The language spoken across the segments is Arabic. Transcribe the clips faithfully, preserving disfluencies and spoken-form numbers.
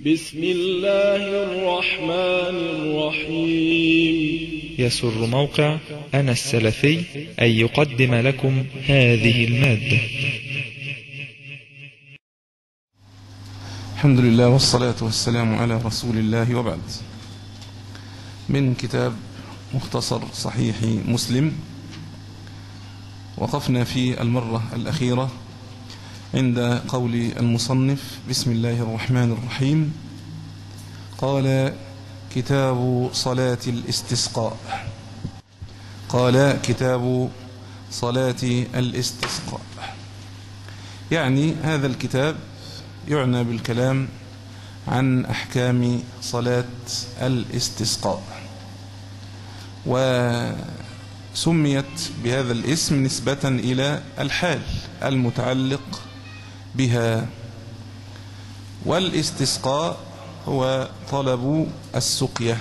بسم الله الرحمن الرحيم. يسر موقع أنا السلفي أن يقدم لكم هذه المادة. الحمد لله والصلاة والسلام على رسول الله، وبعد. من كتاب مختصر صحيح مسلم، وقفنا في المرة الأخيرة عند قول المصنف بسم الله الرحمن الرحيم. قال: كتاب صلاة الاستسقاء. قال: كتاب صلاة الاستسقاء. يعني هذا الكتاب يعنى بالكلام عن أحكام صلاة الاستسقاء، وسميت بهذا الاسم نسبة إلى الحال المتعلق بها. والاستسقاء هو طلب السقيا.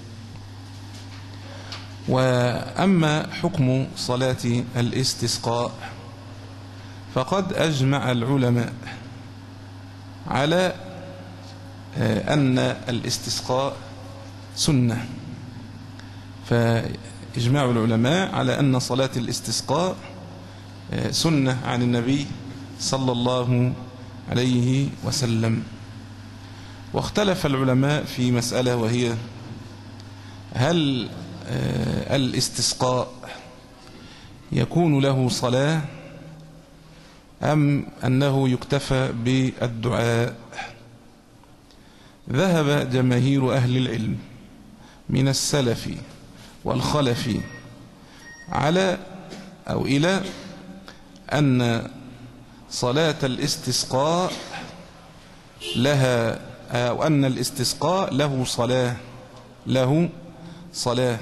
وأما حكم صلاة الاستسقاء فقد أجمع العلماء على أن الاستسقاء سنة. فإجماع العلماء على أن صلاة الاستسقاء سنة عن النبي صلى الله عليه وسلم. واختلف العلماء في مسألة، وهي: هل الاستسقاء يكون له صلاة أم أنه يكتفى بالدعاء؟ ذهب جماهير أهل العلم من السلف والخلف على أو إلى أن صلاة الاستسقاء لها أو أن الاستسقاء له صلاة له صلاة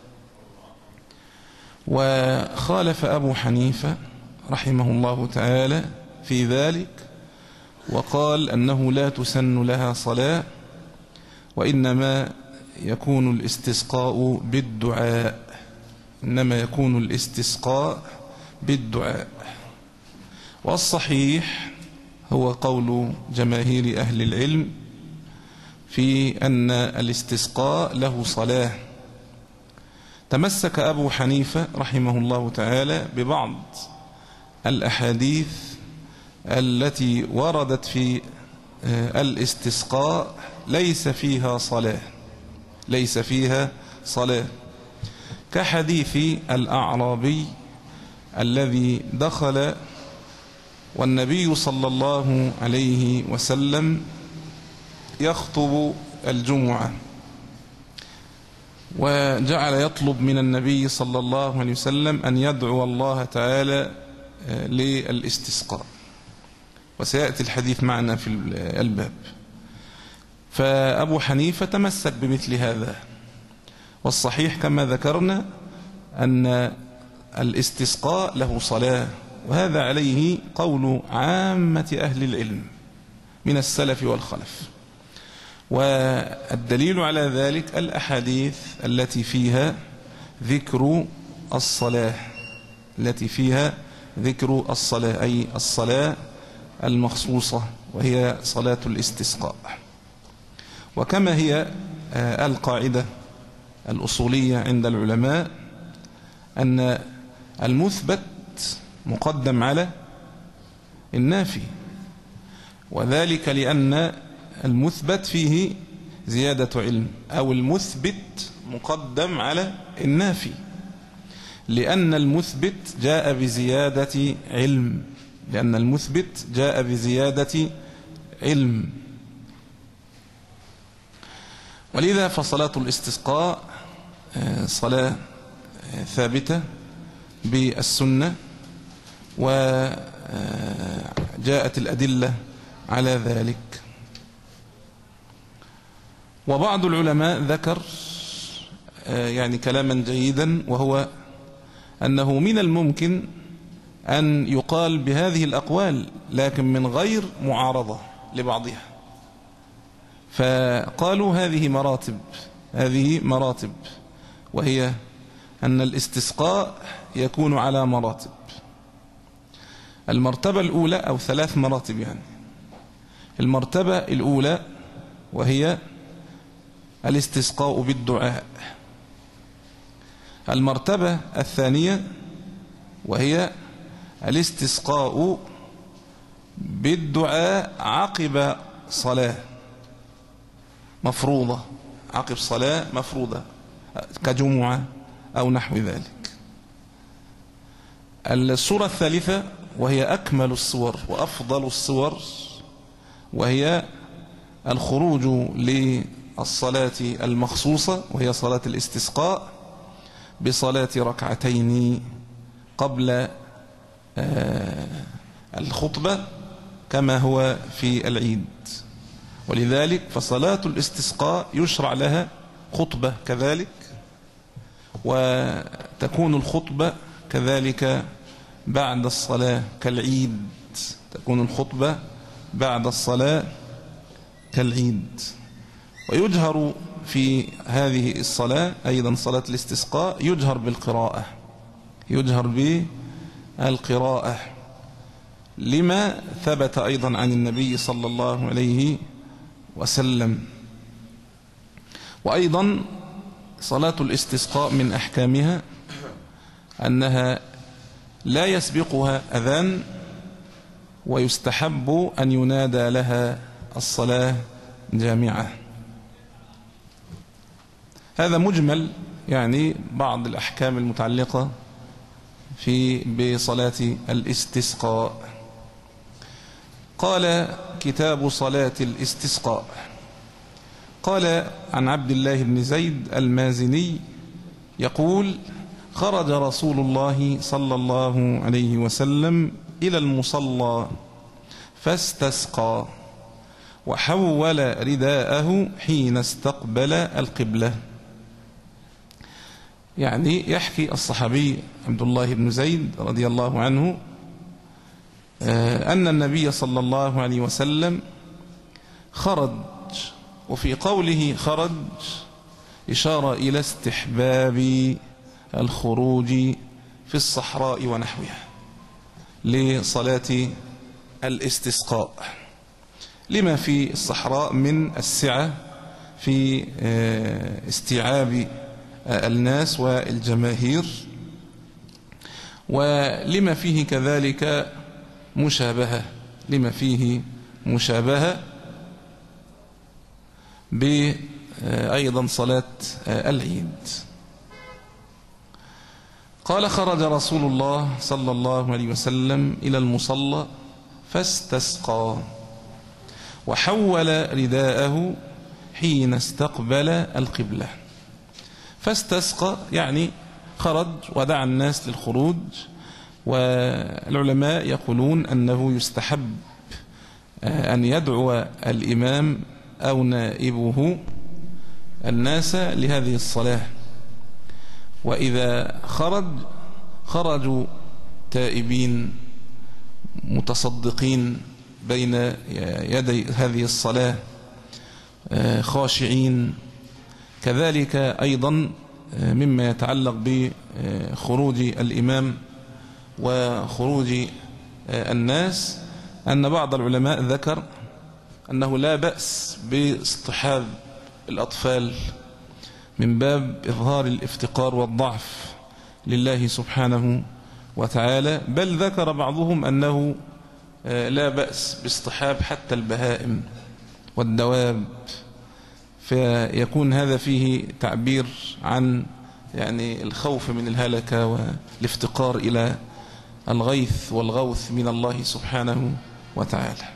وخالف أبو حنيفة رحمه الله تعالى في ذلك، وقال أنه لا تسن لها صلاة، وإنما يكون الاستسقاء بالدعاء إنما يكون الاستسقاء بالدعاء. والصحيح هو قول جماهير أهل العلم في أن الاستسقاء له صلاة. تمسك أبو حنيفة رحمه الله تعالى ببعض الأحاديث التي وردت في الاستسقاء ليس فيها صلاة ليس فيها صلاة كحديث الأعرابي الذي دخل والنبي صلى الله عليه وسلم يخطب الجمعة، وجعل يطلب من النبي صلى الله عليه وسلم أن يدعو الله تعالى للاستسقاء، وسيأتي الحديث معنا في الباب. فأبو حنيفة تمسك بمثل هذا، والصحيح كما ذكرنا أن الاستسقاء له صلاة، وهذا عليه قول عامة أهل العلم من السلف والخلف. والدليل على ذلك الأحاديث التي فيها ذكر الصلاة التي فيها ذكر الصلاة أي الصلاة المخصوصة، وهي صلاة الاستسقاء. وكما هي القاعدة الأصولية عند العلماء أن المثبت مقدم على النافي، وذلك لأن المثبت فيه زيادة علم، أو المثبت مقدم على النافي، لأن المثبت جاء بزيادة علم لأن المثبت جاء بزيادة علم ولذا فصلاة الاستسقاء صلاة ثابتة بالسنة، وجاءت الأدلة على ذلك. وبعض العلماء ذكر يعني كلاما جيدا، وهو أنه من الممكن أن يقال بهذه الأقوال لكن من غير معارضة لبعضها. فقالوا هذه مراتب هذه مراتب وهي أن الاستسقاء يكون على مراتب. المرتبة الأولى أو ثلاث مراتب يعني. المرتبة الأولى وهي الاستسقاء بالدعاء. المرتبة الثانية وهي الاستسقاء بالدعاء عقب صلاة مفروضة، عقب صلاة مفروضة كجمعة أو نحو ذلك. الصورة الثالثة وهي أكمل الصور وأفضل الصور، وهي الخروج للصلاة المخصوصة وهي صلاة الاستسقاء بصلاة ركعتين قبل الخطبة كما هو في العيد. ولذلك فصلاة الاستسقاء يشرع لها خطبة كذلك، وتكون الخطبة كذلك بعد الصلاة كالعيد، تكون الخطبة بعد الصلاة كالعيد. ويجهر في هذه الصلاة أيضا صلاة الاستسقاء يجهر بالقراءة، يجهر بالقراءة لما ثبت أيضا عن النبي صلى الله عليه وسلم. وأيضا صلاة الاستسقاء من أحكامها أنها لا يسبقها أذان، ويستحب أن ينادى لها الصلاة جامعة. هذا مجمل يعني بعض الأحكام المتعلقة في بصلاة الاستسقاء. قال كتاب صلاة الاستسقاء. قال عن عبد الله بن زيد المازني يقول: خرج رسول الله صلى الله عليه وسلم إلى المصلى فاستسقى وحول رداءه حين استقبل القبلة. يعني يحكي الصحابي عبد الله بن زيد رضي الله عنه أن النبي صلى الله عليه وسلم خرج، وفي قوله خرج إشارة إلى استحباب الخروج في الصحراء ونحوها لصلاة الاستسقاء، لما في الصحراء من السعة في استيعاب الناس والجماهير، ولما فيه كذلك مشابهة، لما فيه مشابهة بأيضا صلاة العيد. قال: خرج رسول الله صلى الله عليه وسلم إلى المصلى فاستسقى وحول رداءه حين استقبل القبلة. فاستسقى يعني خرج ودعا الناس للخروج. والعلماء يقولون أنه يستحب أن يدعو الإمام أو نائبه الناس لهذه الصلاة، وإذا خرج خرجوا تائبين متصدقين بين يدي هذه الصلاة خاشعين. كذلك أيضا مما يتعلق بخروج الإمام وخروج الناس أن بعض العلماء ذكر أنه لا بأس باصطحاب الأطفال من باب إظهار الافتقار والضعف لله سبحانه وتعالى، بل ذكر بعضهم أنه لا بأس باصطحاب حتى البهائم والدواب، فيكون هذا فيه تعبير عن يعني الخوف من الهلكة والافتقار إلى الغيث والغوث من الله سبحانه وتعالى.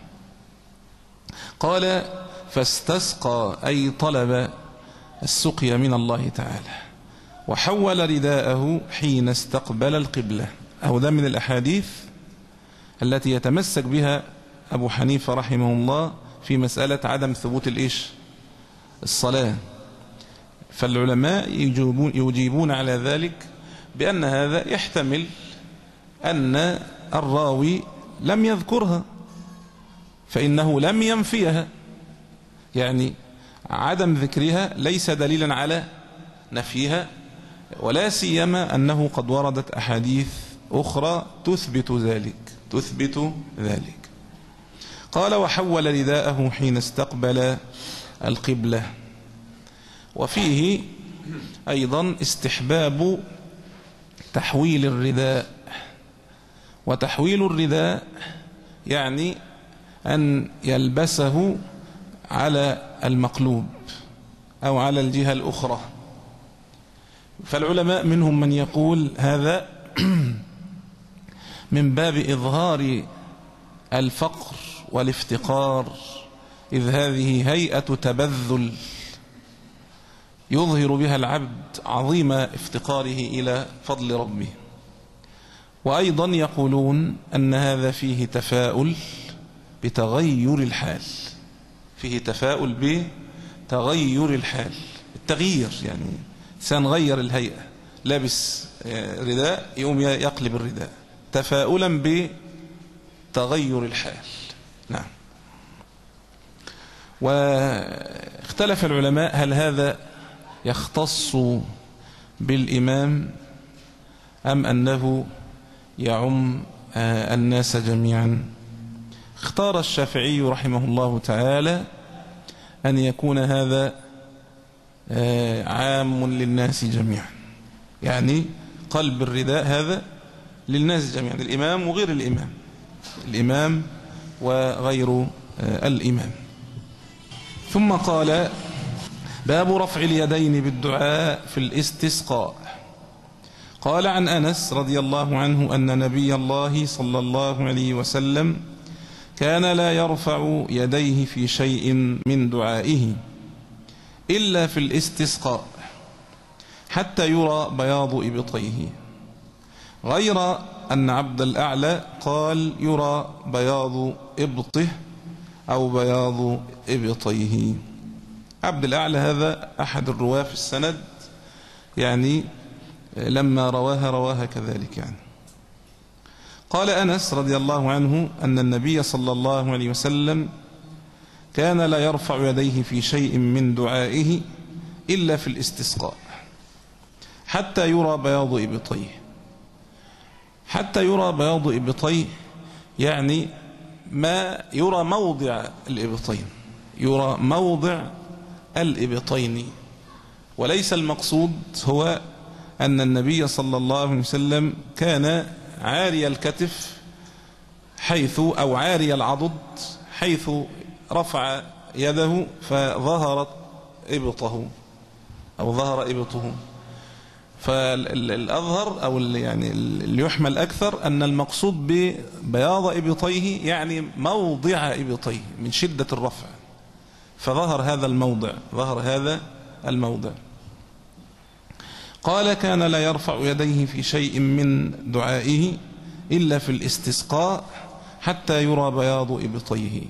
قال: فاستسقى أي طلب السقيا من الله تعالى، وحول رداءه حين استقبل القبلة. أو ده من الأحاديث التي يتمسك بها أبو حنيفة رحمه الله في مسألة عدم ثبوت الإيش الصلاة. فالعلماء يجيبون, يجيبون على ذلك بأن هذا يحتمل أن الراوي لم يذكرها فإنه لم ينفيها، يعني عدم ذكرها ليس دليلا على نفيها، ولا سيما أنه قد وردت أحاديث أخرى تثبت ذلك تثبت ذلك. قال: وحول رداءه حين استقبل القبلة. وفيه أيضا استحباب تحويل الرداء. وتحويل الرداء يعني أن يلبسه على المقلوب أو على الجهة الأخرى. فالعلماء منهم من يقول هذا من باب إظهار الفقر والافتقار، إذ هذه هيئة تبذل يظهر بها العبد عظيم افتقاره إلى فضل ربه. وأيضا يقولون أن هذا فيه تفاؤل بتغير الحال، فيه تفاؤل بتغير الحال، التغيير يعني إنسان غير الهيئة، لابس رداء يقوم يقلب الرداء تفاؤلا بتغير الحال. نعم. واختلف العلماء هل هذا يختص بالإمام أم أنه يعم الناس جميعا. اختار الشافعي رحمه الله تعالى أن يكون هذا عام للناس جميعا، يعني قلب الرداء هذا للناس جميعا، الإمام وغير الإمام، الإمام وغير الإمام. ثم قال: باب رفع اليدين بالدعاء في الاستسقاء. قال عن أنس رضي الله عنه أن نبي الله صلى الله عليه وسلم كان لا يرفع يديه في شيء من دعائه إلا في الاستسقاء حتى يرى بياض إبطيه، غير أن عبد الأعلى قال يرى بياض إبطه أو بياض إبطيه. عبد الأعلى هذا أحد الرواة في السند، يعني لما رواها رواها كذلك يعني. قال أنس رضي الله عنه أن النبي صلى الله عليه وسلم كان لا يرفع يديه في شيء من دعائه إلا في الاستسقاء حتى يرى بياض إبطيه. حتى يرى بياض إبطيه يعني ما يرى موضع الإبطين، يرى موضع الإبطين، وليس المقصود هو أن النبي صلى الله عليه وسلم كان عاري الكتف حيث أو عاري العضد حيث رفع يده فظهرت إبطه أو ظهر إبطه. فالأظهر أو يعني اللي يحمل أكثر أن المقصود ببياض إبطيه يعني موضع إبطيه من شدة الرفع، فظهر هذا الموضع، ظهر هذا الموضع. قال كان لا يرفع يديه في شيء من دعائه إلا في الاستسقاء حتى يرى بياض إبطيه.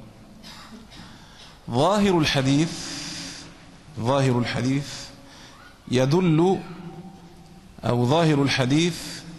ظاهر الحديث ظاهر الحديث يدل أو ظاهر الحديث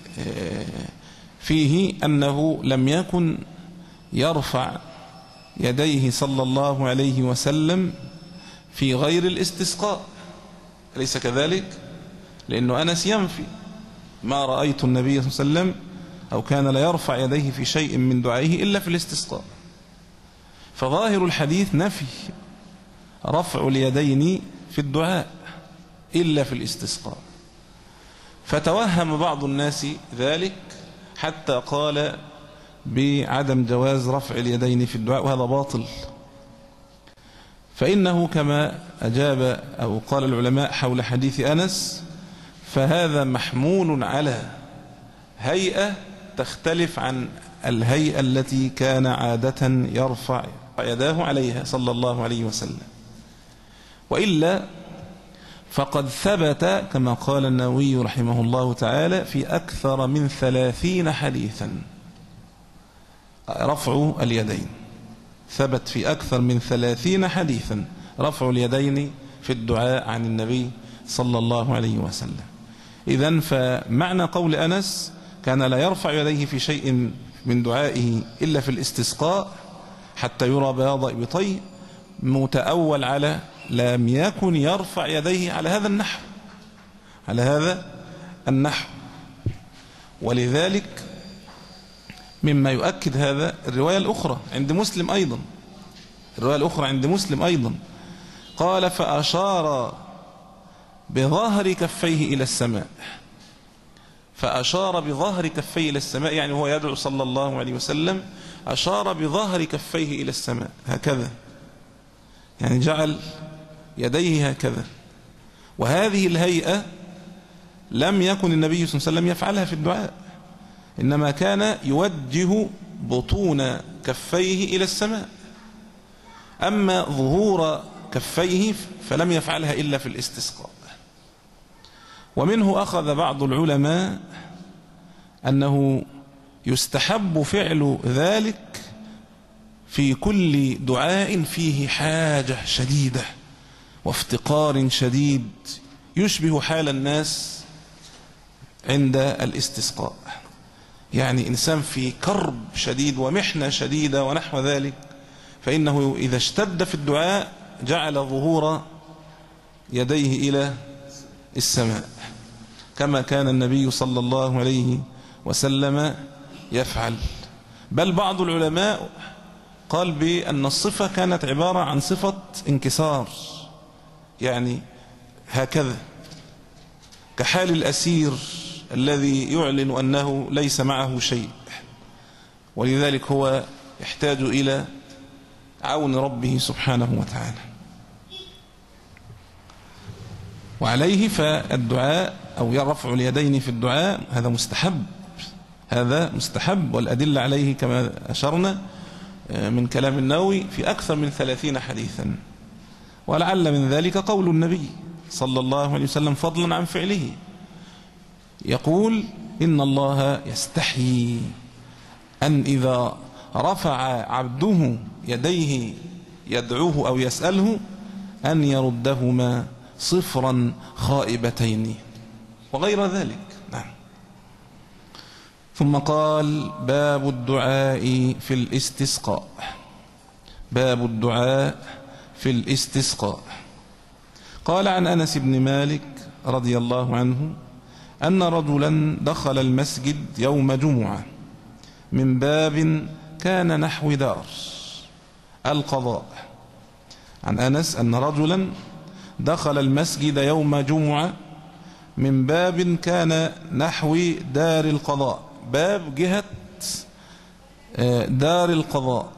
فيه أنه لم يكن يرفع يديه صلى الله عليه وسلم في غير الاستسقاء، أليس كذلك؟ لأنه أنس ينفي ما رأيت النبي صلى الله عليه وسلم أو كان لا يرفع يديه في شيء من دعائه إلا في الاستسقاء. فظاهر الحديث نفي رفع اليدين في الدعاء إلا في الاستسقاء، فتوهم بعض الناس ذلك حتى قال بعدم جواز رفع اليدين في الدعاء، وهذا باطل. فإنه كما أجاب أو قال العلماء حول حديث أنس، فهذا محمول على هيئة تختلف عن الهيئة التي كان عادة يرفع يداه عليها صلى الله عليه وسلم. وإلا فقد ثبت كما قال النووي رحمه الله تعالى في أكثر من ثلاثين حديثا رفع اليدين، ثبت في أكثر من ثلاثين حديثا رفع اليدين في الدعاء عن النبي صلى الله عليه وسلم. إذن فمعنى قول أنس كان لا يرفع يديه في شيء من دعائه إلا في الاستسقاء حتى يرى بياض إبطيه متأول على لم يكن يرفع يديه على هذا النحو، على هذا النحو. ولذلك مما يؤكد هذا الرواية الأخرى عند مسلم أيضا، الرواية الأخرى عند مسلم أيضا قال فأشار بظهر كفيه إلى السماء. فأشار بظهر كفيه إلى السماء، يعني هو يدعو صلى الله عليه وسلم، أشار بظهر كفيه إلى السماء هكذا، يعني جعل يديه هكذا. وهذه الهيئة لم يكن النبي صلى الله عليه وسلم يفعلها في الدعاء، إنما كان يوجه بطون كفيه إلى السماء. أما ظهور كفيه فلم يفعلها إلا في الاستسقاء. ومنه أخذ بعض العلماء أنه يستحب فعل ذلك في كل دعاء فيه حاجة شديدة وافتقار شديد يشبه حال الناس عند الاستسقاء، يعني إنسان في كرب شديد ومحنة شديدة ونحو ذلك، فإنه إذا اشتد في الدعاء جعل ظهور يديه إلى السماء، كما كان النبي صلى الله عليه وسلم يفعل. بل بعض العلماء قال بأن الصفة كانت عبارة عن صفة انكسار، يعني هكذا كحال الأسير الذي يعلن أنه ليس معه شيء، ولذلك هو يحتاج إلى عون ربه سبحانه وتعالى. وعليه فالدعاء أو رفع اليدين في الدعاء هذا مستحب، هذا مستحب، والأدلة عليه كما أشرنا من كلام النووي في أكثر من ثلاثين حديثا. ولعل من ذلك قول النبي صلى الله عليه وسلم فضلا عن فعله، يقول إن الله يستحيي أن إذا رفع عبده يديه يدعوه أو يسأله أن يردهما صفرا خائبتين وغير ذلك. نعم. ثم قال باب الدعاء في الاستسقاء. باب الدعاء في الاستسقاء. قال عن أنس بن مالك رضي الله عنه أن رجلا دخل المسجد يوم جمعة من باب كان نحو دار القضاء. عن أنس أن رجلا دخل المسجد يوم جمعة من باب كان نحو دار القضاء، باب جهة دار القضاء.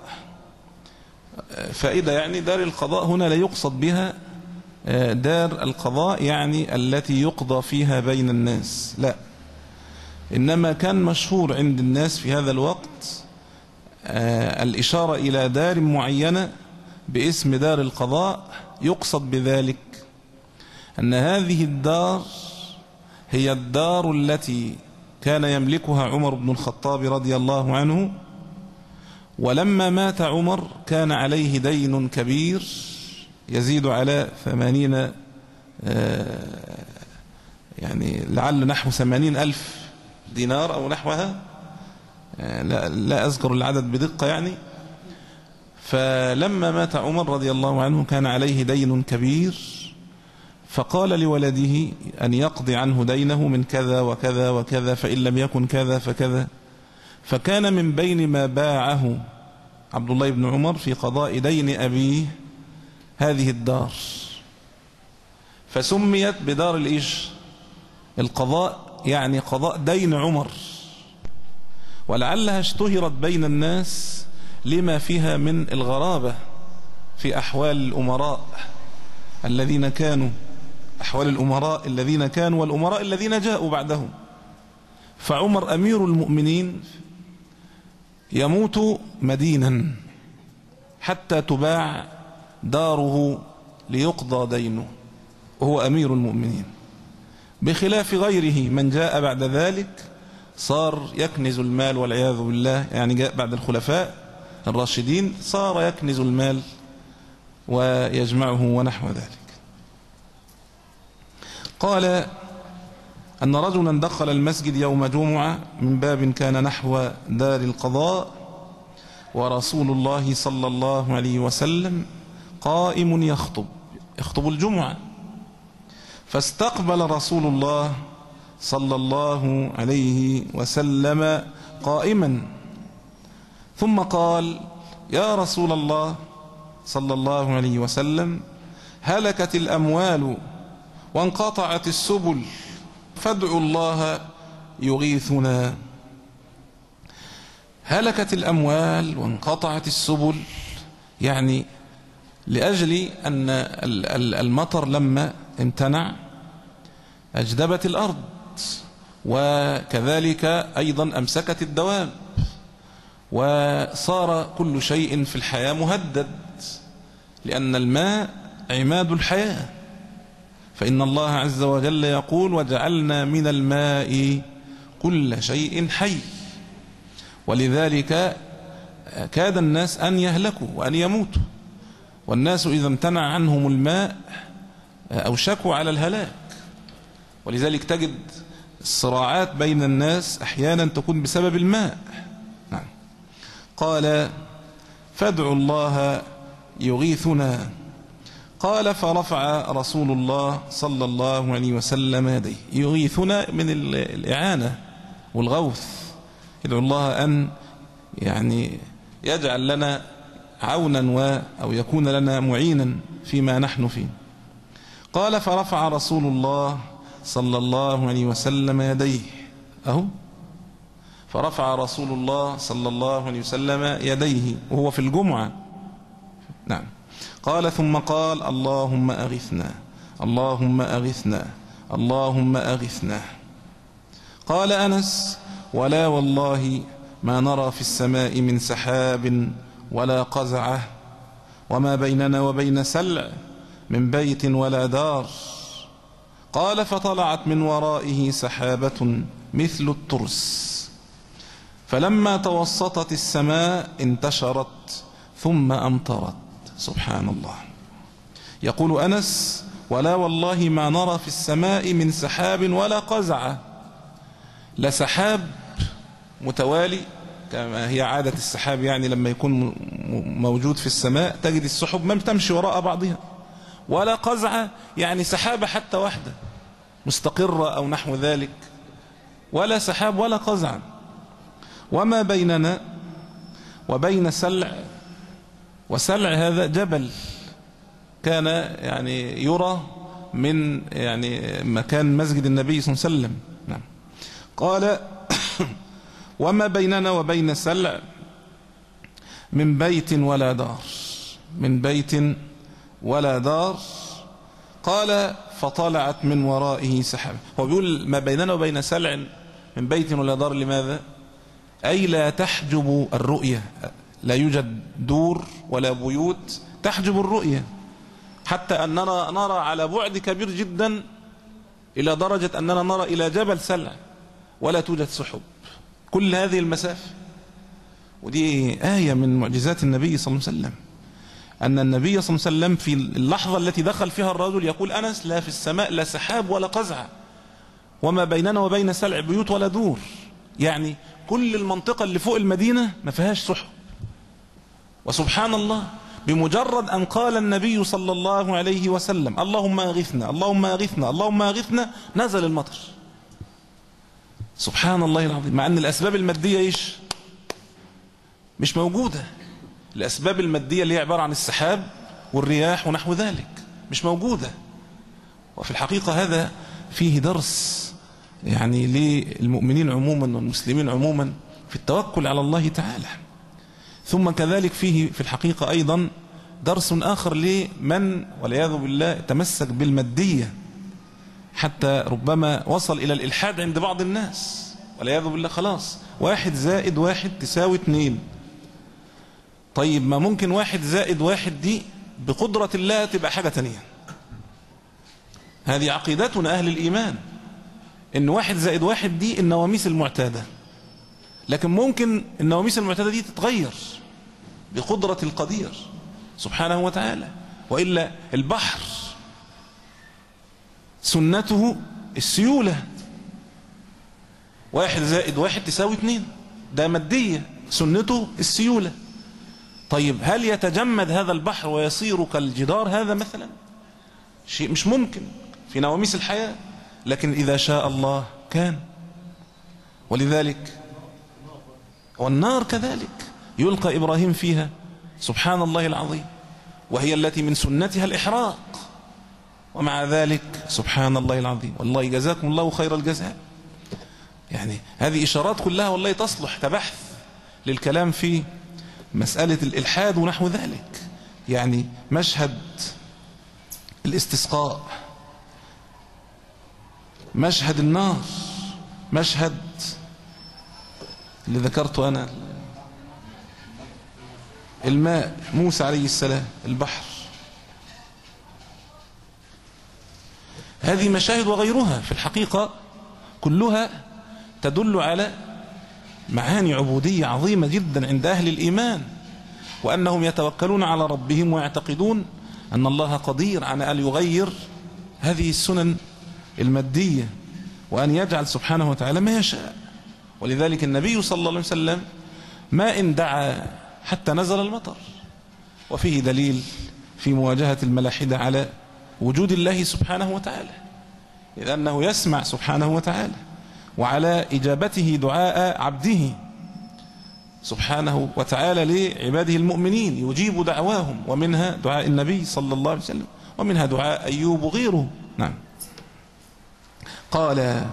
فإذا يعني دار القضاء هنا لا يقصد بها دار القضاء يعني التي يقضى فيها بين الناس، لا، إنما كان مشهور عند الناس في هذا الوقت الإشارة إلى دار معينة باسم دار القضاء، يقصد بذلك أن هذه الدار هي الدار التي كان يملكها عمر بن الخطاب رضي الله عنه، ولما مات عمر كان عليه دين كبير يزيد على ثمانين يعني لعل نحو ثمانين ألف دينار أو نحوها، لا, لا أذكر العدد بدقة يعني. فلما مات عمر رضي الله عنه كان عليه دين كبير، فقال لولده أن يقضي عنه دينه من كذا وكذا وكذا، فإن لم يكن كذا فكذا. فكان من بين ما باعه عبد الله بن عمر في قضاء دين أبيه هذه الدار، فسميت بدار الإيش القضاء، يعني قضاء دين عمر. ولعلها اشتهرت بين الناس لما فيها من الغرابة في أحوال الأمراء الذين كانوا أحوال الأمراء الذين كانوا والأمراء الذين جاءوا بعدهم. فعمر أمير المؤمنين يموت مدينا حتى تباع داره ليقضى دينه وهو أمير المؤمنين، بخلاف غيره من جاء بعد ذلك صار يكنز المال والعياذ بالله، يعني جاء بعد الخلفاء الراشدين صار يكنز المال ويجمعه ونحو ذلك. قال أن رجلا دخل المسجد يوم جمعة من باب كان نحو دار القضاء ورسول الله صلى الله عليه وسلم قائم يخطب يخطب الجمعة، فاستقبل رسول الله صلى الله عليه وسلم قائما، ثم قال: يا رسول الله صلى الله عليه وسلم، هلكت الأموال وانقطعت السبل فادعوا الله يغيثنا. هلكت الأموال وانقطعت السبل، يعني لأجل أن المطر لما امتنع أجدبت الأرض، وكذلك أيضا أمسكت الدواب، وصار كل شيء في الحياة مهدد، لأن الماء عماد الحياة. فإن الله عز وجل يقول وجعلنا من الماء كل شيء حي. ولذلك كاد الناس أن يهلكوا وأن يموتوا، والناس إذا امتنع عنهم الماء أوشكوا على الهلاك. ولذلك تجد الصراعات بين الناس أحيانا تكون بسبب الماء. نعم. قال فادعوا الله يغيثنا. قال فرفع رسول الله صلى الله عليه وسلم يديه. يغيثنا من الإعانة والغوث، يدعو الله أن يعني يجعل لنا عونا و أو يكون لنا معينا فيما نحن فيه. قال فرفع رسول الله صلى الله عليه وسلم يديه. أهو فرفع رسول الله صلى الله عليه وسلم يديه وهو في الجمعة. نعم. قال ثم قال اللهم أغثنا اللهم أغثنا اللهم أغثنا. قال أنس ولا والله ما نرى في السماء من سحاب ولا قزعة وما بيننا وبين سلع من بيت ولا دار. قال فطلعت من ورائه سحابة مثل الترس، فلما توسطت السماء انتشرت ثم أمطرت. سبحان الله. يقول أنس ولا والله ما نرى في السماء من سحاب ولا قزعة. لا سحاب متوالي كما هي عادة السحاب، يعني لما يكون موجود في السماء تجد السحب ما تمشي وراء بعضها، ولا قزعة يعني سحابة حتى واحدة مستقرة أو نحو ذلك، ولا سحاب ولا قزعة. وما بيننا وبين سلع، وسلع هذا جبل كان يعني يرى من يعني مكان مسجد النبي صلى الله عليه وسلم. نعم. قال وما بيننا وبين سلع من بيت ولا دار من بيت ولا دار. قال فطلعت من ورائه سحاب. هو بيقول ما بيننا وبين سلع من بيت ولا دار لماذا؟ أي لا تحجب الرؤية، لا يوجد دور ولا بيوت تحجب الرؤية، حتى أننا نرى على بعد كبير جدا إلى درجة أننا نرى إلى جبل سلع ولا توجد سحب. كل هذه المسافة، ودي آية من معجزات النبي صلى الله عليه وسلم، أن النبي صلى الله عليه وسلم في اللحظة التي دخل فيها الرجل يقول أنس لا في السماء لا سحاب ولا قزعة وما بيننا وبين سلع بيوت ولا دور، يعني كل المنطقة اللي فوق المدينة ما فيهاش سحب. وسبحان الله بمجرد أن قال النبي صلى الله عليه وسلم اللهم أغثنا اللهم أغثنا اللهم أغثنا نزل المطر. سبحان الله العظيم. مع أن الأسباب المادية إيش؟ مش موجودة. الأسباب المادية اللي هي عبارة عن السحاب والرياح ونحو ذلك مش موجودة. وفي الحقيقة هذا فيه درس يعني للمؤمنين عموما والمسلمين عموما في التوكل على الله تعالى. ثم كذلك فيه في الحقيقة أيضا درس آخر لمن والعياذ بالله تمسك بالمادية حتى ربما وصل إلى الإلحاد عند بعض الناس والعياذ بالله. خلاص واحد زائد واحد تساوي اتنين. طيب ما ممكن واحد زائد واحد دي بقدرة الله تبقى حاجة تانية. هذه عقيدتنا أهل الإيمان، إن واحد زائد واحد دي النواميس المعتادة، لكن ممكن النواميس المعتادة دي تتغير بقدرة القدير سبحانه وتعالى. وإلا البحر سنته السيولة، واحد زائد واحد تساوي اتنين، ده مادية سنته السيولة. طيب هل يتجمد هذا البحر ويصير كالجدار هذا مثلا؟ شيء مش ممكن في نواميس الحياة، لكن إذا شاء الله كان. ولذلك والنار كذلك يلقى إبراهيم فيها سبحان الله العظيم، وهي التي من سنتها الإحراق، ومع ذلك سبحان الله العظيم، والله جزاكم الله خير الجزاء. يعني هذه إشارات كلها والله تصلح كبحث للكلام في مسألة الإلحاد ونحو ذلك. يعني مشهد الاستسقاء، مشهد النار، مشهد اللي ذكرته أنا الماء، موسى عليه السلام، البحر، هذه مشاهد وغيرها في الحقيقة كلها تدل على معاني عبودية عظيمة جدا عند أهل الإيمان، وأنهم يتوكلون على ربهم ويعتقدون أن الله قدير على أن يغير هذه السنن المادية وأن يجعل سبحانه وتعالى ما يشاء. ولذلك النبي صلى الله عليه وسلم ما إن دعا حتى نزل المطر، وفيه دليل في مواجهة الملاحدة على وجود الله سبحانه وتعالى، إذ أنه يسمع سبحانه وتعالى، وعلى إجابته دعاء عبده سبحانه وتعالى لعباده المؤمنين، يجيب دعواهم، ومنها دعاء النبي صلى الله عليه وسلم، ومنها دعاء أيوب وغيره. نعم. قال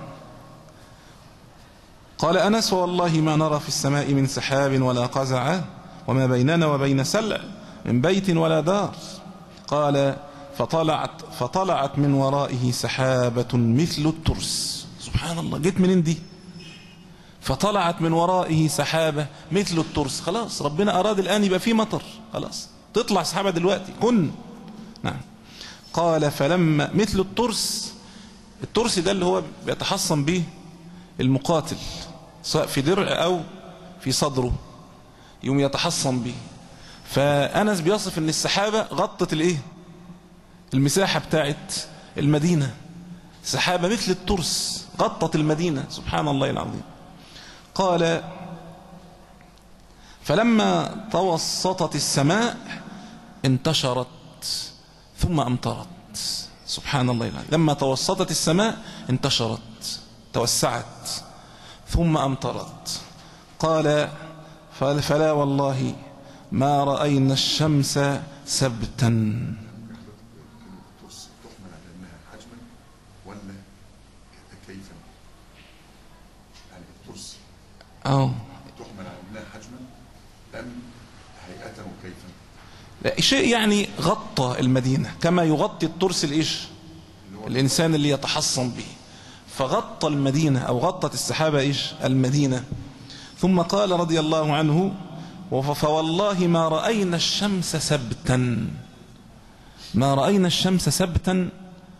قال أنس: والله ما نرى في السماء من سحاب ولا قزع، وما بيننا وبين سلع من بيت ولا دار. قال: فطلعت, فطلعت من ورائه سحابة مثل الترس. سبحان الله، جيت منين دي؟ فطلعت من ورائه سحابة مثل الترس. خلاص ربنا أراد الآن يبقى فيه مطر، خلاص تطلع سحابة دلوقتي، كن. نعم. قال: فلما مثل الترس، الترس ده اللي هو بيتحصن به المقاتل سواء في درع أو في صدره، يوم يتحصن به. فأنس بيصف أن السحابة غطت الإيه؟ المساحة بتاعت المدينة، سحابة مثل الترس غطت المدينة، سبحان الله العظيم. قال: فلما توسطت السماء انتشرت ثم أمطرت. سبحان الله العظيم. لما توسطت السماء انتشرت، توسعت، ثم أمطرت. قال: فلا والله ما رأينا الشمس سبتا. أو تحمل على أنها حجما أم هيئة وكيفا؟ لا شيء يعني غطى المدينة كما يغطي الترس الإيش الإنسان اللي يتحصن به، فغطى المدينة أو غطت السحابة إيش المدينة. ثم قال رضي الله عنه: فوالله ما رأينا الشمس سبتا. ما رأينا الشمس سبتا،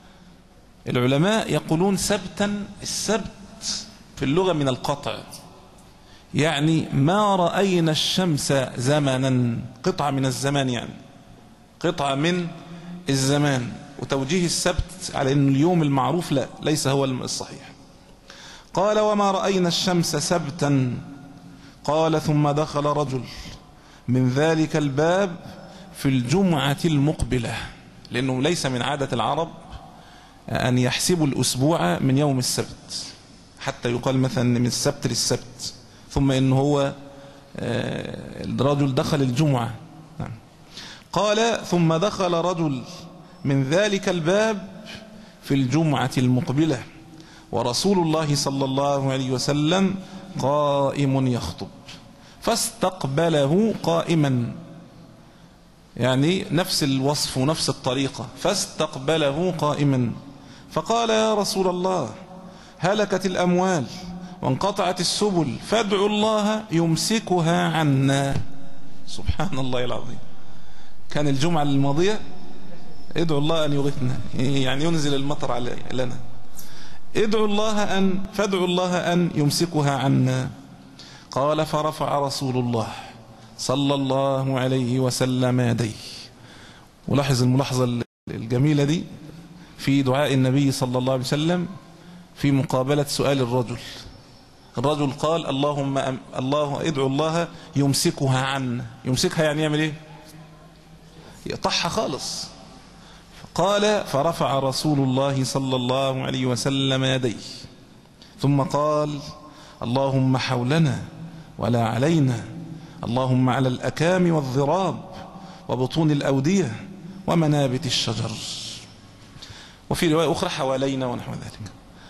العلماء يقولون سبتا، السبت في اللغة من القطع، يعني ما رأينا الشمس زمنا، قطعة من الزمان، يعني قطعة من الزمان. وتوجيه السبت على أن اليوم المعروف لا، ليس هو الصحيح. قال: وما رأينا الشمس سبتا. قال: ثم دخل رجل من ذلك الباب في الجمعة المقبلة، لأنه ليس من عادة العرب أن يحسبوا الأسبوع من يوم السبت، حتى يقال مثلا من السبت للسبت، ثم إنه هو الرجل دخل الجمعة. نعم. قال: ثم دخل رجل من ذلك الباب في الجمعة المقبلة ورسول الله صلى الله عليه وسلم قائم يخطب، فاستقبله قائما، يعني نفس الوصف ونفس الطريقة، فاستقبله قائما فقال: يا رسول الله، هلكت الأموال وانقطعت السبل، فادعوا الله يمسكها عنا. سبحان الله العظيم. كان الجمعة الماضية ادعوا الله أن يغثنا، يعني ينزل المطر على لنا، ادعوا الله أن فادعوا الله أن يمسكها عنا. قال: فرفع رسول الله صلى الله عليه وسلم يديه. ولاحظ الملاحظة الجميلة دي في دعاء النبي صلى الله عليه وسلم في مقابلة سؤال الرجل. الرجل قال: اللهم أم الله ادعوا الله يمسكها عنا. يمسكها يعني يعمل ايه؟ يقطعها خالص. قال: فرفع رسول الله صلى الله عليه وسلم يديه ثم قال: اللهم حولنا ولا علينا، اللهم على الأكام والضراب وبطون الأودية ومنابت الشجر. وفي رواية أخرى حوالينا ونحو ذلك.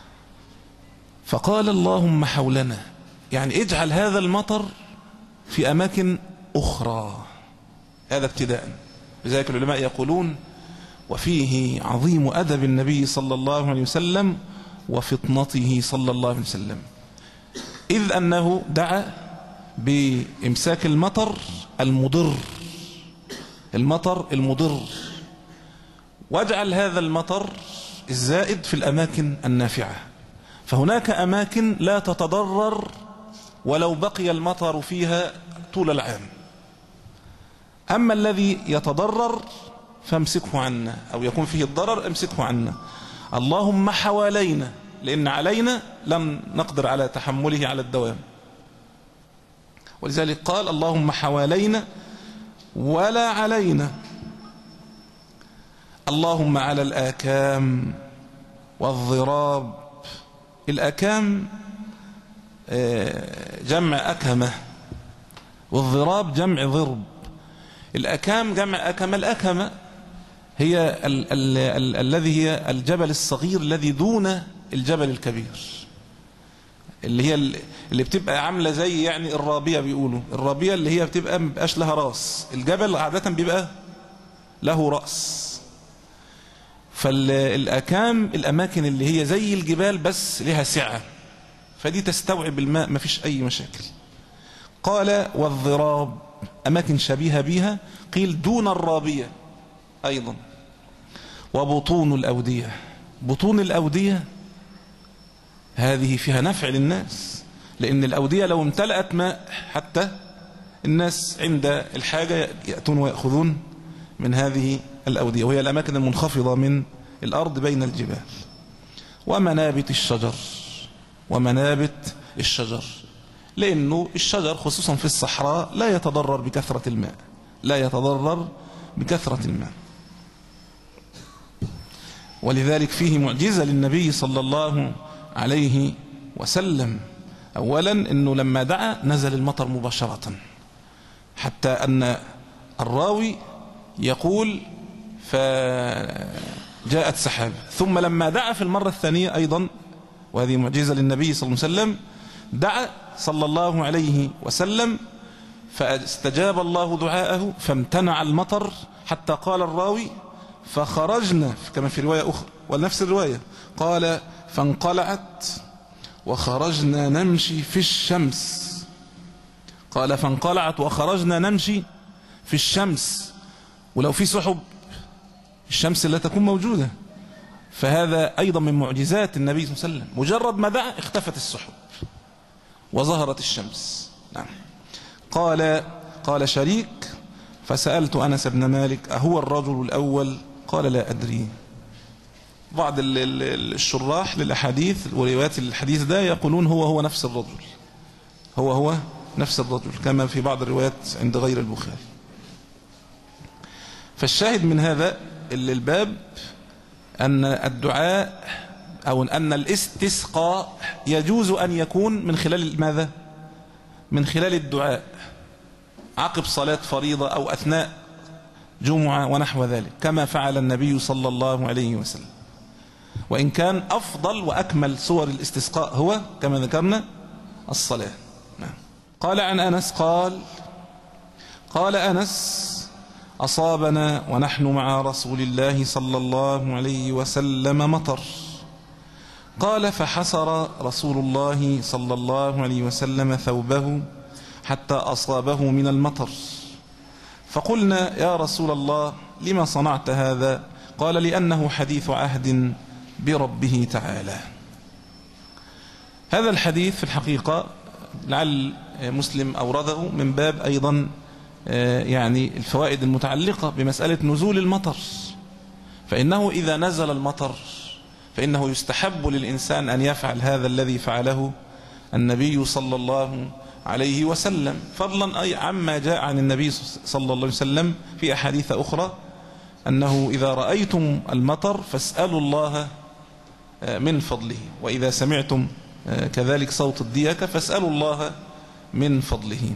فقال اللهم حولنا، يعني اجعل هذا المطر في أماكن أخرى. هذا ابتداء. لذلك العلماء يقولون وفيه عظيم أدب النبي صلى الله عليه وسلم وفطنته صلى الله عليه وسلم، إذ أنه دعا بإمساك المطر المضر، المطر المضر، واجعل هذا المطر الزائد في الأماكن النافعة. فهناك أماكن لا تتضرر ولو بقي المطر فيها طول العام، أما الذي يتضرر فامسكه عنا، أو يكون فيه الضرر امسكه عنا. اللهم حوالينا، لأن علينا لم نقدر على تحمله على الدوام، ولذلك قال اللهم حوالينا ولا علينا. اللهم على الآكام والضراب. الآكام جمع أكمة، والضراب جمع ضرب. الأكام جمع أكمة. الأكمة هي ال ال ال الذي هي الجبل الصغير الذي دون الجبل الكبير، اللي هي اللي بتبقى عاملة زي يعني الرابية، بيقولوا الرابية اللي هي بتبقى مبقاش لها راس. الجبل عادة بيبقى له رأس. فالأكام الأماكن اللي هي زي الجبال بس لها سعة، فدي تستوعب الماء ما فيش أي مشاكل. قال والضراب أماكن شبيهة بها، قيل دون الرابية أيضا. وبطون الأودية. بطون الأودية هذه فيها نفع للناس، لأن الأودية لو امتلأت ماء حتى الناس عند الحاجة يأتون ويأخذون من هذه الأودية، وهي الأماكن المنخفضة من الأرض بين الجبال. ومنابت الشجر. ومنابت الشجر، لأنه الشجر خصوصا في الصحراء لا يتضرر بكثرة الماء، لا يتضرر بكثرة الماء. ولذلك فيه معجزة للنبي صلى الله عليه وسلم. أولا أنه لما دعا نزل المطر مباشرة، حتى أن الراوي يقول فجاءت سحاب. ثم لما دعا في المرة الثانية أيضا، وهذه معجزة للنبي صلى الله عليه وسلم، دعا صلى الله عليه وسلم فاستجاب الله دعاءه فامتنع المطر، حتى قال الراوي فخرجنا كما في رواية أخرى ونفس الرواية قال فانقلعت وخرجنا نمشي في الشمس. قال فانقلعت وخرجنا نمشي في الشمس. ولو في سحب الشمس لا تكون موجودة. فهذا أيضا من معجزات النبي صلى الله عليه وسلم، مجرد ما دعا اختفت السحب وظهرت الشمس. نعم. قال قال شريك فسألت أنس بن مالك أهو الرجل الأول؟ قال لا أدري. بعض الشراح للأحاديث وروايات الحديث ده يقولون هو هو نفس الرجل، هو هو نفس الرجل، كما في بعض الروايات عند غير البخاري. فالشاهد من هذا الباب أن الدعاء أو أن الاستسقاء يجوز أن يكون من خلال ماذا؟ من خلال الدعاء عقب صلاة فريضة أو أثناء جمعة ونحو ذلك، كما فعل النبي صلى الله عليه وسلم. وإن كان أفضل وأكمل صور الاستسقاء هو كما ذكرنا الصلاة. نعم. قال عن أنس قال قال أنس أصابنا ونحن مع رسول الله صلى الله عليه وسلم مطر. قال فحسر رسول الله صلى الله عليه وسلم ثوبه حتى أصابه من المطر، فقلنا يا رسول الله لما صنعت هذا؟ قال لأنه حديث عهد بربه تعالى. هذا الحديث في الحقيقة لعل مسلم أورده من باب أيضا يعني الفوائد المتعلقة بمسألة نزول المطر. فإنه إذا نزل المطر فإنه يستحب للإنسان أن يفعل هذا الذي فعله النبي صلى الله عليه وسلم، فضلا أي عما جاء عن النبي صلى الله عليه وسلم في أحاديث أخرى أنه إذا رأيتم المطر فاسألوا الله من فضله، وإذا سمعتم كذلك صوت الديكة فاسألوا الله من فضله،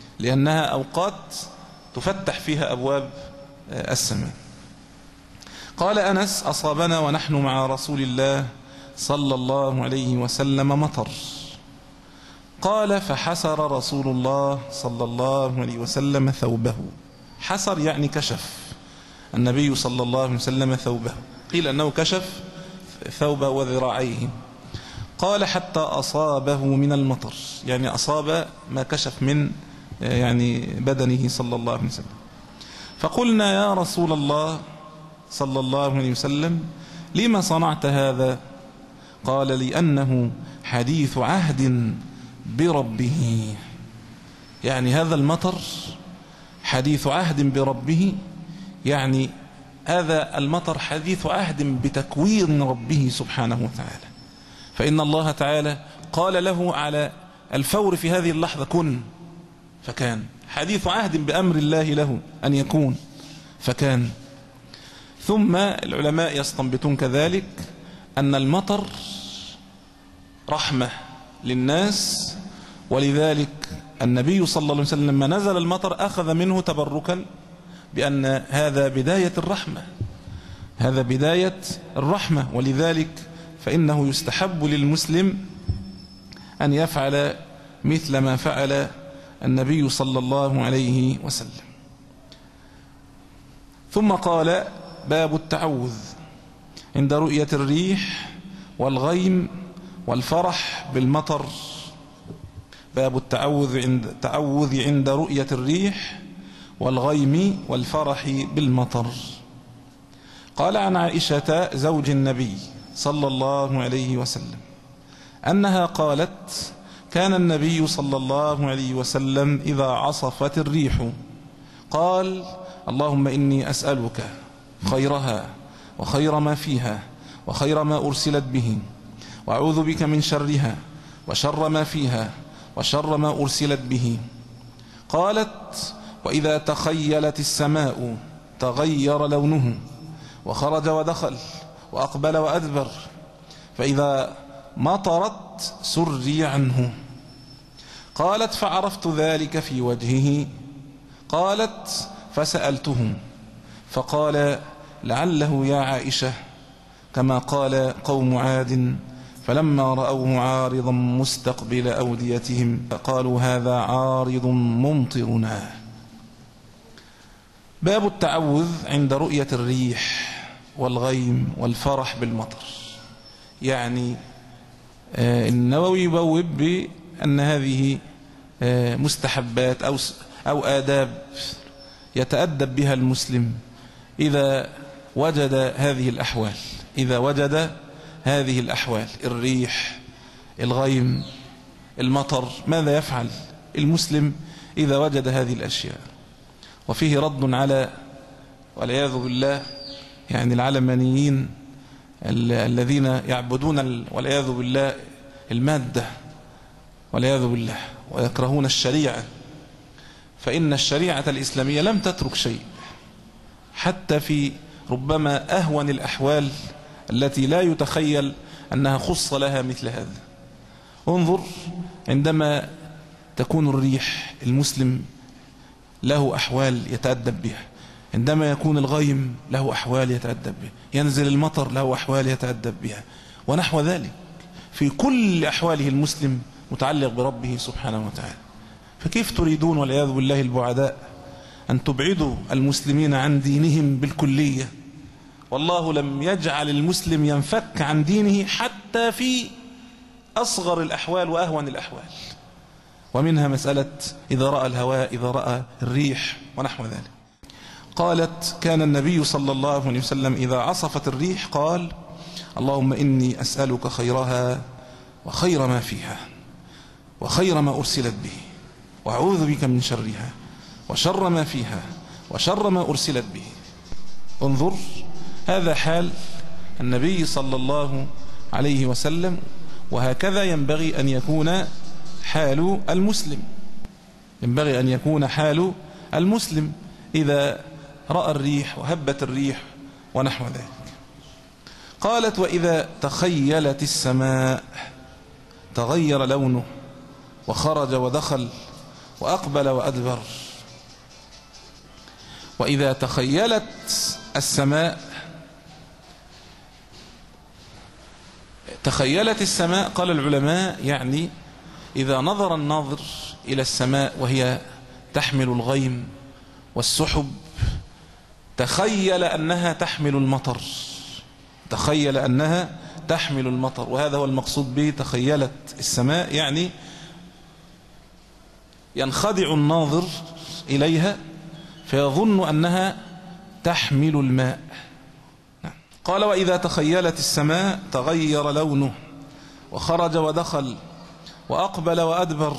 لأنها أوقات تفتح فيها أبواب السماء. قال أنس: أصابنا ونحن مع رسول الله صلى الله عليه وسلم مطر. قال: فحسر رسول الله صلى الله عليه وسلم ثوبه. حسر يعني كشف النبي صلى الله عليه وسلم ثوبه، قيل أنه كشف ثوبه وذراعيه. قال: حتى أصابه من المطر، يعني أصاب ما كشف من يعني بدنه صلى الله عليه وسلم. فقلنا: يا رسول الله صلى الله عليه وسلم، لما صنعت هذا؟ قال: لأنه حديث عهد بربه، يعني هذا المطر حديث عهد بربه، يعني هذا المطر حديث عهد بتكوين ربه سبحانه وتعالى. فإن الله تعالى قال له على الفور في هذه اللحظة: كن فكان. حديث عهد بأمر الله له أن يكون فكان. ثم العلماء يستنبطون كذلك أن المطر رحمة للناس، ولذلك النبي صلى الله عليه وسلم لما نزل المطر أخذ منه تبركا بأن هذا بداية الرحمة، هذا بداية الرحمة. ولذلك فإنه يستحب للمسلم أن يفعل مثل ما فعل النبي صلى الله عليه وسلم. ثم قال: باب التعوذ عند رؤية الريح والغيم والفرح بالمطر. باب التعوذ عند التعوذ عند رؤية الريح والغيم والفرح بالمطر. قال عن عائشة زوج النبي صلى الله عليه وسلم أنها قالت: كان النبي صلى الله عليه وسلم إذا عصفت الريح قال: اللهم إني أسألك خيرها وخير ما فيها وخير ما أرسلت به، وأعوذ بك من شرها وشر ما فيها وشر ما أرسلت به. قالت: وإذا تخيلت السماء تغير لونه وخرج ودخل وأقبل وأدبر، فإذا مطرت سري عنه. قالت: فعرفت ذلك في وجهه. قالت: فسألته فقال: لعله يا عائشة كما قال قوم عاد فلما رأوه عارضا مستقبل أوديتهم قالوا هذا عارض ممطرنا. باب التعوذ عند رؤية الريح والغيم والفرح بالمطر. يعني النووي يبوب بأن هذه مستحبات أو أو آداب يتأدب بها المسلم إذا وجد هذه الأحوال. إذا وجد هذه الأحوال، الريح، الغيم، المطر، ماذا يفعل المسلم إذا وجد هذه الأشياء؟ وفيه رد على والعياذ بالله يعني العلمانيين الذين يعبدون والعياذ بالله المادة والعياذ بالله ويكرهون الشريعة. فإن الشريعة الإسلامية لم تترك شيء، حتى في ربما أهون الأحوال التي لا يتخيل أنها خص لها مثل هذا. انظر عندما تكون الريح، المسلم له أحوال يتأدب بها. عندما يكون الغيم له أحوال يتأدب بها. ينزل المطر له أحوال يتأدب بها، ونحو ذلك. في كل أحواله المسلم متعلق بربه سبحانه وتعالى. فكيف تريدون والعياذ بالله البعداء أن تبعدوا المسلمين عن دينهم بالكلية؟ والله لم يجعل المسلم ينفك عن دينه حتى في أصغر الأحوال وأهون الأحوال، ومنها مسألة إذا رأى الهواء، إذا رأى الريح ونحو ذلك. قالت: كان النبي صلى الله عليه وسلم إذا عصفت الريح قال: اللهم إني أسألك خيرها وخير ما فيها وخير ما أرسلت به، وأعوذ بك من شرها وشر ما فيها وشر ما أرسلت به. انظر، هذا حال النبي صلى الله عليه وسلم، وهكذا ينبغي أن يكون حال المسلم. ينبغي أن يكون حال المسلم إذا رأى الريح وهبت الريح ونحو ذلك. قالت: وإذا تخيلت السماء تغير لونه وخرج ودخل وأقبل وأدبر. وإذا تخيلت السماء تخيلت السماء، قال العلماء يعني إذا نظر الناظر إلى السماء وهي تحمل الغيم والسحب تخيل أنها تحمل المطر، تخيل أنها تحمل المطر. وهذا هو المقصود به تخيلت السماء، يعني ينخدع الناظر إليها فيظن أنها تحمل الماء. قال وإذا تخيلت السماء تغير لونه وخرج ودخل وأقبل وأدبر.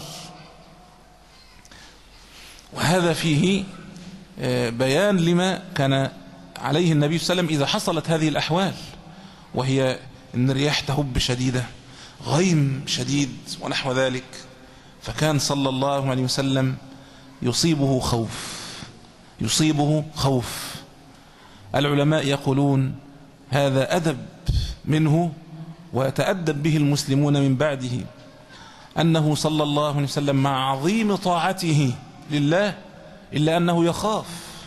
وهذا فيه بيان لما كان عليه النبي صلى الله عليه وسلم إذا حصلت هذه الأحوال، وهي أن الرياح تهب شديدة، غيم شديد ونحو ذلك، فكان صلى الله عليه وسلم يصيبه خوف، يصيبه خوف. العلماء يقولون هذا أدب منه ويتأدب به المسلمون من بعده، أنه صلى الله عليه وسلم مع عظيم طاعته لله إلا أنه يخاف.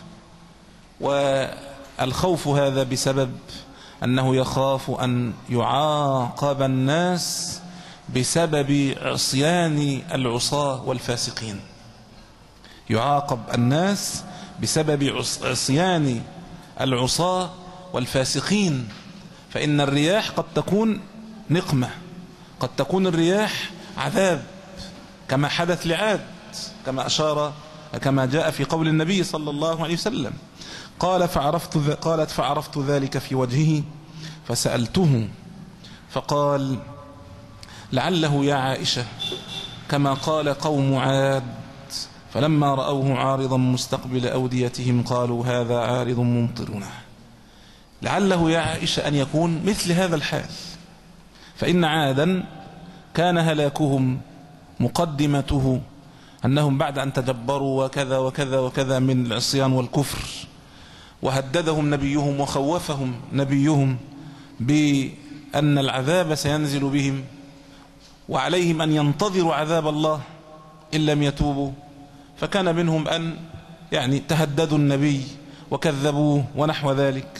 والخوف هذا بسبب أنه يخاف أن يعاقب الناس بسبب عصيان العصاة والفاسقين، يعاقب الناس بسبب عصيان العصاة والفاسقين. فإن الرياح قد تكون نقمة، قد تكون الرياح عذاب، كما حدث لعاد، كما أشار كما جاء في قول النبي صلى الله عليه وسلم. قال فعرفت قالت فعرفت ذلك في وجهه فسألته فقال لعله يا عائشة كما قال قوم عاد فلما رأوه عارضا مستقبل أوديتهم قالوا هذا عارض ممطرنا. لعله يا عائشة أن يكون مثل هذا الحال، فإن عادا كان هلاكهم مقدمته أنهم بعد أن تجبروا وكذا وكذا وكذا من العصيان والكفر، وهددهم نبيهم وخوفهم نبيهم بأن العذاب سينزل بهم وعليهم أن ينتظروا عذاب الله إن لم يتوبوا، فكان منهم أن يعني تهددوا النبي وكذبوه ونحو ذلك،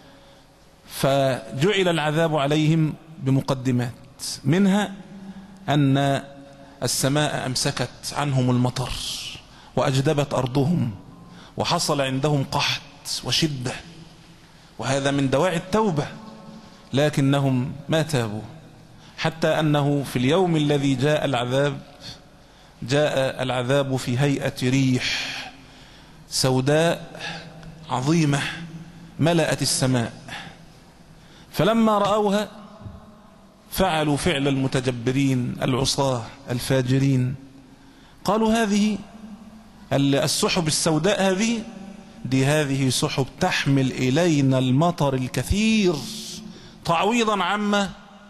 فجعل العذاب عليهم بمقدمات، منها أن السماء أمسكت عنهم المطر وأجدبت أرضهم وحصل عندهم قحط وشدة، وهذا من دواعي التوبة، لكنهم ما تابوا، حتى أنه في اليوم الذي جاء العذاب جاء العذاب في هيئة ريح سوداء عظيمة ملأت السماء، فلما رأوها فعلوا فعل المتجبرين العصاة الفاجرين، قالوا هذه السحب السوداء هذه دي هذه سحب تحمل إلينا المطر الكثير تعويضا عما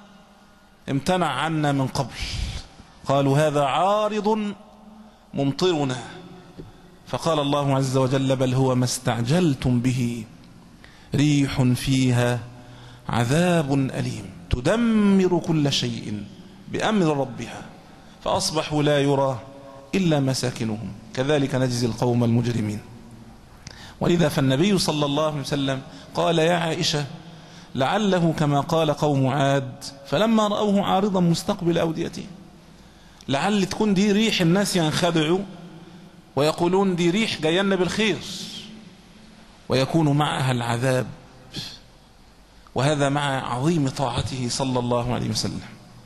امتنع عنا من قبل. قالوا هذا عارض ممطرنا، فقال الله عز وجل بل هو ما استعجلتم به ريح فيها عذاب أليم تدمر كل شيء بأمر ربها فأصبحوا لا يرى إلا مساكنهم كذلك نجزي القوم المجرمين. ولذا فالنبي صلى الله عليه وسلم قال يا عائشة لعله كما قال قوم عاد فلما رأوه عارضا مستقبل أوديته، لعل تكون دي ريح الناس ينخدعوا ويقولون دي ريح جاينا بالخير ويكون معها العذاب، وهذا مع عظيم طاعته صلى الله عليه وسلم،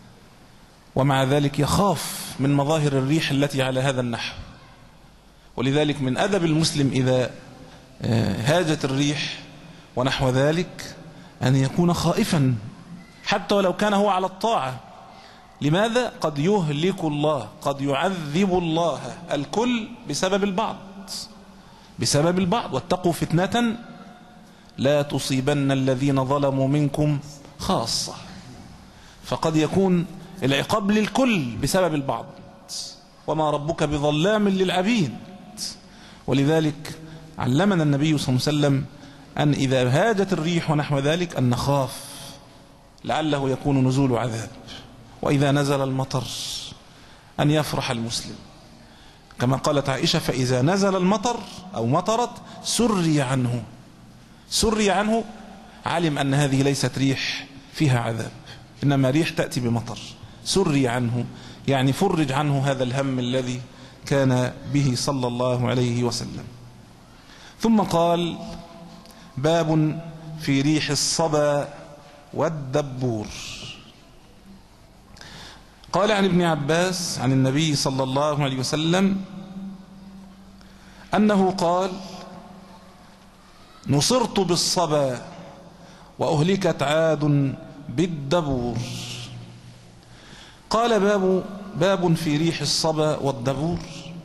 ومع ذلك يخاف من مظاهر الريح التي على هذا النحو. ولذلك من أدب المسلم إذا هاجت الريح ونحو ذلك أن يكون خائفا حتى ولو كان هو على الطاعة. لماذا؟ قد يهلك الله، قد يعذب الله الكل بسبب البعض، بسبب البعض. واتقوا فتنة لا تصيبن الذين ظلموا منكم خاصة، فقد يكون العقاب للكل بسبب البعض، وما ربك بظلام للعبيد. ولذلك علمنا النبي صلى الله عليه وسلم أن إذا هاجت الريح ونحو ذلك أن نخاف لعله يكون نزول عذاب، وإذا نزل المطر أن يفرح المسلم، كما قالت عائشة فإذا نزل المطر أو مطرت سري عنه، سري عنه، علم أن هذه ليست ريح فيها عذاب، إنما ريح تأتي بمطر. سري عنه يعني فرج عنه هذا الهم الذي كان به صلى الله عليه وسلم. ثم قال: باب في ريح الصبا والدبور. قال عن ابن عباس عن النبي صلى الله عليه وسلم أنه قال: نصرت بالصبا وأهلكت عاد بالدبور. قال: باب باب في ريح الصبا والدبور.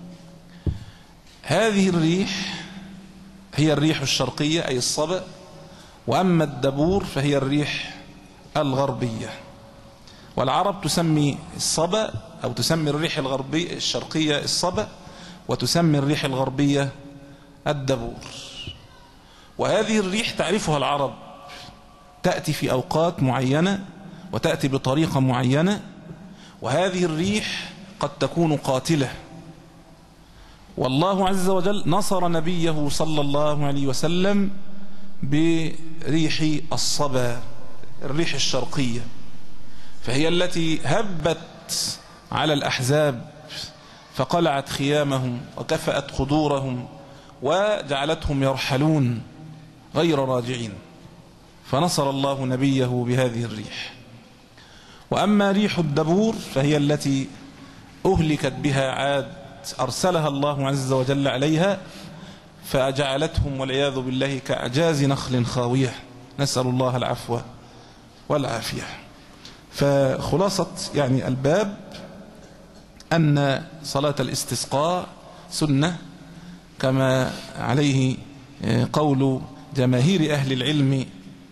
هذه الريح هي الريح الشرقية أي الصبا، وأما الدبور فهي الريح الغربية. والعرب تسمي الصبا أو تسمي الريح الغربية الشرقية الصبا، وتسمي الريح الغربية الدبور. وهذه الريح تعرفها العرب، تأتي في أوقات معينة وتأتي بطريقة معينة، وهذه الريح قد تكون قاتلة. والله عز وجل نصر نبيه صلى الله عليه وسلم بريح الصبا، الريح الشرقية، فهي التي هبت على الأحزاب فقلعت خيامهم وكفأت خدورهم وجعلتهم يرحلون غير راجعين، فنصر الله نبيه بهذه الريح. وأما ريح الدبور فهي التي أهلكت بها عاد، أرسلها الله عز وجل عليها فجعلتهم والعياذ بالله كأعجاز نخل خاوية، نسأل الله العفو والعافية. فخلاصة يعني الباب أن صلاة الاستسقاء سنة كما عليه قول جماهير أهل العلم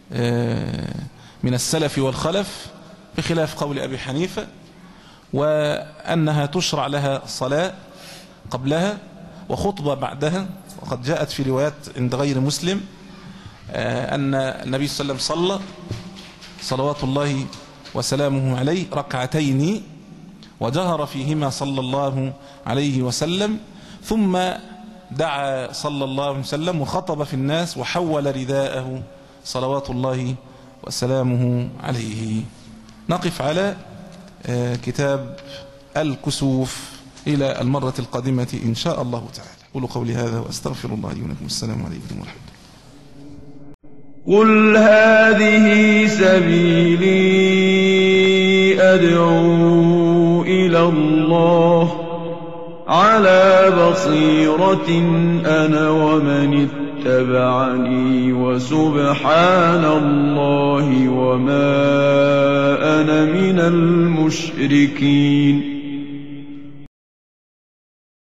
من السلف والخلف، بخلاف قول أبي حنيفة، وأنها تشرع لها صلاة قبلها وخطبة بعدها. وقد جاءت في روايات عند غير مسلم أن النبي صلى الله عليه وسلم صلى صلوات الله وسلامه عليه ركعتين وجهر فيهما صلى الله عليه وسلم، ثم دعا صلى الله عليه وسلم وخطب في الناس وحول رداءه صلوات الله وسلامه عليه. نقف على كتاب الكسوف إلى المرة القادمة إن شاء الله تعالى. قولوا قولي هذا وأستغفر الله لي ولكم. السلام عليكم ورحمة الله. قل هذه سبيلي أدعو إلى الله على بصيرة أنا ومن اتبعني وسبحان الله وما أنا من المشركين.